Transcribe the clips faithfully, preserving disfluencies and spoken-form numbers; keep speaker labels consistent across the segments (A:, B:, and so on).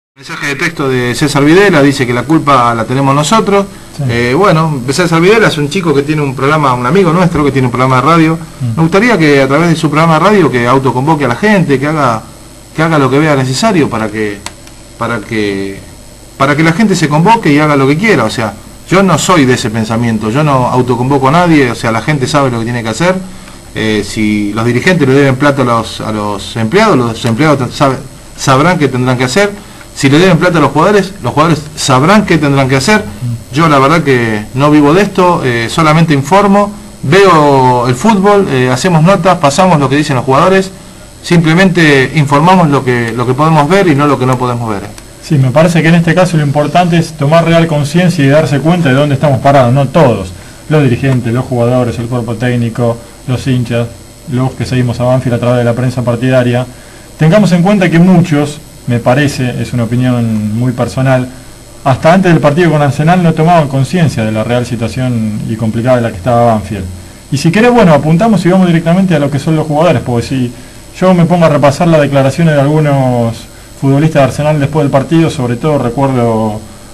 A: Mensaje de texto de César Videla, dice que la culpa la tenemos nosotros. Sí. Eh, bueno, César Videla es un chico que tiene un programa, un amigo nuestro que tiene un programa de radio. Mm. Me gustaría que a través de su programa de radio que autoconvoque a la gente, que haga que haga lo que vea necesario para que para que para que la gente se convoque y haga lo que quiera. O sea, yo no soy de ese pensamiento, yo no autoconvoco a nadie. O sea, la gente sabe lo que tiene que hacer. Eh, si los dirigentes le deben plata a los a los empleados, los empleados sabe, sabrán qué tendrán que hacer. Si le deben plata a los jugadores, los jugadores sabrán qué tendrán que hacer. Yo la verdad que no vivo de esto, eh, solamente informo, veo el fútbol, eh, hacemos notas, pasamos lo que dicen los jugadores, simplemente informamos lo que, lo que podemos ver y no lo que no podemos ver.
B: Sí, me parece que en este caso lo importante es tomar real conciencia y darse cuenta de dónde estamos parados, no todos, los dirigentes, los jugadores, el cuerpo técnico, los hinchas, los que seguimos a Banfield a través de la prensa partidaria. Tengamos en cuenta que muchos, me parece, es una opinión muy personal, hasta antes del partido con Arsenal no tomaban conciencia de la real situación y complicada en la que estaba Banfield. Y si querés, bueno, apuntamos y vamos directamente a lo que son los jugadores, porque si yo me pongo a repasar las declaraciones de algunos futbolistas de Arsenal después del partido, sobre todo recuerdo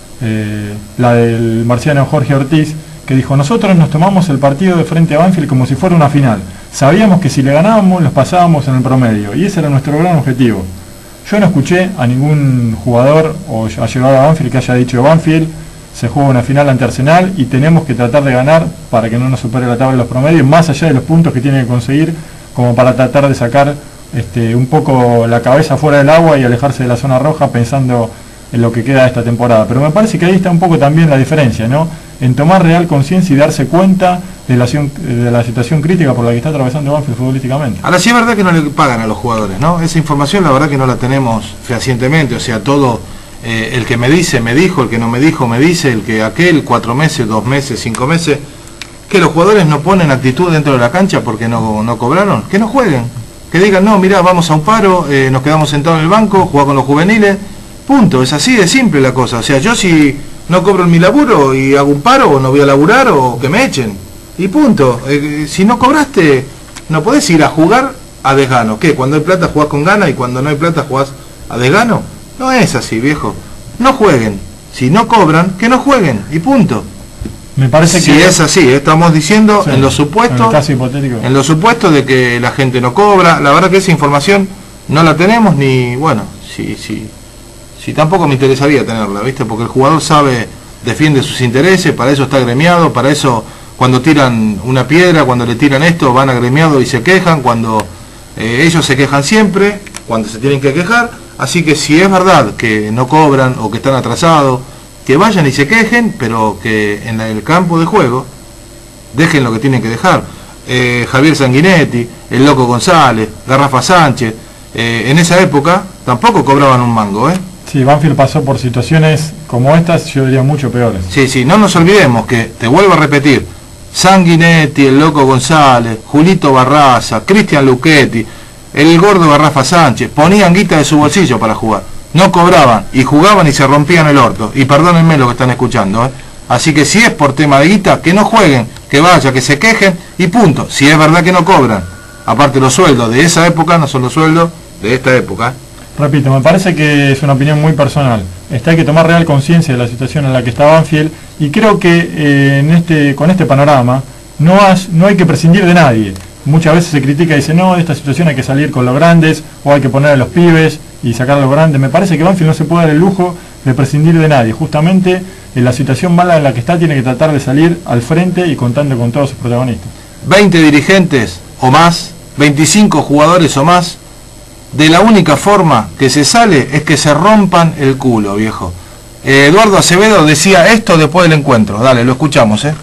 B: eh, la del marciano Jorge Ortiz, que dijo: nosotros nos tomamos el partido de frente a Banfield como si fuera una final. Sabíamos que si le ganábamos, los pasábamos en el promedio, y ese era nuestro gran objetivo. Yo no escuché a ningún jugador o ha llegado a Banfield que haya dicho: Banfield se juega una final ante Arsenal y tenemos que tratar de ganar para que no nos supere la tabla de los promedios, más allá de los puntos que tiene que conseguir, como para tratar de sacar este, un poco la cabeza fuera del agua y alejarse de la zona roja pensando en lo que queda de esta temporada. Pero me parece que ahí está un poco también la diferencia, ¿no? En tomar real conciencia y darse cuenta de la, de la situación crítica por la que está atravesando Banfield futbolísticamente.
A: Ahora sí es verdad que no le pagan a los jugadores, ¿no? Esa información la verdad que no la tenemos fehacientemente, o sea, todo, eh, el que me dice, me dijo, el que no me dijo, me dice, el que aquel, cuatro meses, dos meses, cinco meses, que los jugadores no ponen actitud dentro de la cancha porque no, no cobraron, que no jueguen, que digan: no, mirá, vamos a un paro, eh, nos quedamos sentados en el banco, jugar con los juveniles, punto, es así de simple la cosa. O sea, yo si no cobro en mi laburo y hago un paro, o no voy a laburar, o que me echen, y punto. Eh, si no cobraste, no podés ir a jugar a desgano. ¿Qué? Cuando hay plata jugás con gana y cuando no hay plata jugás a desgano. No es así, viejo. No jueguen. Si no cobran, que no jueguen, y punto.
B: Me parece
A: si
B: que
A: es así, estamos diciendo sí, en los supuestos,
B: en el caso hipotético,
A: en los supuestos de que la gente no cobra. La verdad que esa información no la tenemos, ni bueno, si si si tampoco me interesaría tenerla, ¿viste? Porque el jugador sabe, defiende sus intereses, para eso está agremiado, para eso cuando tiran una piedra, cuando le tiran esto, van agremiados y se quejan, cuando eh, ellos se quejan siempre, cuando se tienen que quejar. Así que si es verdad que no cobran o que están atrasados, que vayan y se quejen, pero que en el campo de juego dejen lo que tienen que dejar. Eh, Javier Sanguinetti, el Loco González, Garrafa Sánchez, eh, en esa época tampoco cobraban un mango, ¿eh?
B: Sí, Banfield pasó por situaciones como estas, yo diría mucho peores.
A: Sí, sí, no nos olvidemos que, te vuelvo a repetir, Sanguinetti, el Loco González, Julito Barraza, Cristian Luchetti, el gordo Garrafa Sánchez, ponían guita de su bolsillo para jugar. No cobraban, y jugaban y se rompían el orto. Y perdónenme lo que están escuchando, ¿eh? Así que si es por tema de guita, que no jueguen, que vaya, que se quejen, y punto. Si es verdad que no cobran. Aparte, los sueldos de esa época no son los sueldos de esta época.
B: Repito, me parece que es una opinión muy personal. Está, hay que tomar real conciencia de la situación en la que está Banfield, y creo que eh, en este, con este panorama no, has, no hay que prescindir de nadie. Muchas veces se critica y dice: no, de esta situación hay que salir con los grandes, o hay que poner a los pibes y sacar a los grandes. Me parece que Banfield no se puede dar el lujo de prescindir de nadie. Justamente en la situación mala en la que está, tiene que tratar de salir al frente y contando con todos sus protagonistas.
A: veinte dirigentes o más, veinticinco jugadores o más, de la única forma que se sale es que se rompan el culo, viejo. Eh, Eduardo Acevedo decía esto después del encuentro. Dale, lo escuchamos, ¿eh?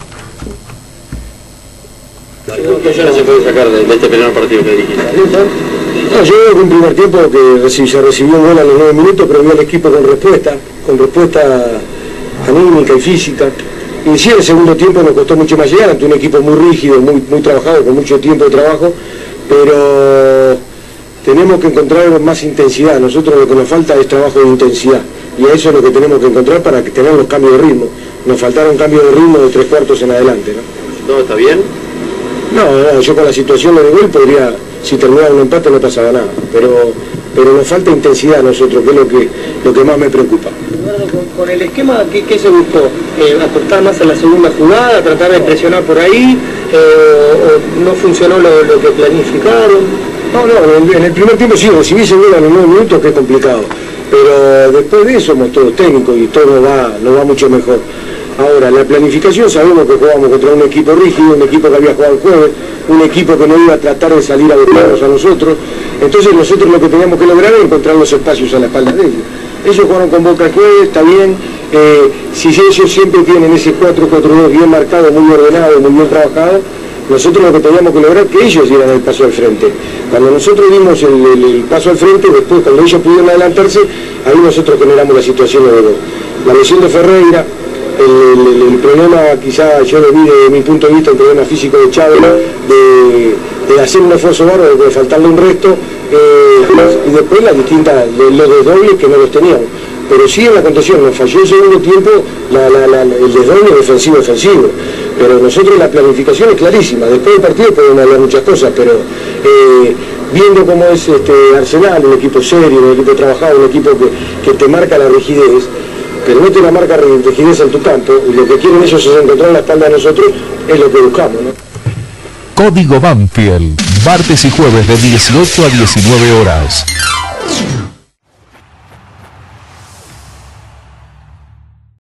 C: ¿Qué se puede sacar de, de este primer partido que dirigiste?
D: No, yo veo que un primer tiempo que se recibió un gol a los nueve minutos, pero vio al equipo con respuesta, con respuesta anímica y física. Y sí, el segundo tiempo nos costó mucho más llegar, ante un equipo muy rígido, muy, muy trabajado, con mucho tiempo de trabajo, pero tenemos que encontrar más intensidad. Nosotros lo que nos falta es trabajo de intensidad, y a eso es lo que tenemos que encontrar para tener los cambios de ritmo. Nos faltaron cambios de ritmo de tres cuartos en adelante, ¿no?
C: ¿Todo está bien?
D: No, no, yo con la situación de gol podría, si terminaba un empate no pasaba nada, pero pero nos falta intensidad a nosotros, que es lo que, lo que más me preocupa.
E: Con, con el esquema, ¿qué, qué se buscó? Eh, ¿Apostar más a la segunda jugada, tratar de presionar por ahí? Eh, o, ¿No funcionó lo, lo que planificaron?
D: No, no, en el, en el primer tiempo sí, recibí ese gol a los nueve minutos, que es complicado. Pero después de eso somos todos técnicos y todo nos va, nos va mucho mejor. Ahora, la planificación, sabemos que jugamos contra un equipo rígido, un equipo que había jugado el jueves, un equipo que no iba a tratar de salir a buscarnos a nosotros. Entonces nosotros lo que teníamos que lograr era encontrar los espacios a la espalda de ellos. Ellos jugaron con Boca el jueves, está bien. Eh, si ellos siempre tienen ese cuatro cuatro dos bien marcado, muy ordenado, muy bien trabajado, nosotros lo que teníamos que lograr es que ellos dieran el paso al frente. Cuando nosotros dimos el, el, el paso al frente, después cuando ellos pudieron adelantarse, ahí nosotros generamos la situación de gol. La lesión de Ferreira, el, el, el problema, quizá yo lo vi desde mi punto de vista, el problema físico de Chávez, de, de hacer un esfuerzo bárbaro, de faltarle un resto, eh, y después las distintas, los desdobles que no los teníamos. Pero sí en la contención, nos falló el segundo tiempo la, la, la, el desdoble defensivo-ofensivo. Pero nosotros la planificación es clarísima. Después del partido podemos hablar muchas cosas, pero eh, viendo cómo es este Arsenal, un equipo serio, un equipo trabajado, un equipo que, que te marca la rigidez, pero no te la marca rigidez en tu campo, y lo que quieren ellos es encontrar en la espalda de nosotros, es lo que buscamos, ¿no?
F: Código Banfield, martes y jueves de dieciocho a diecinueve horas.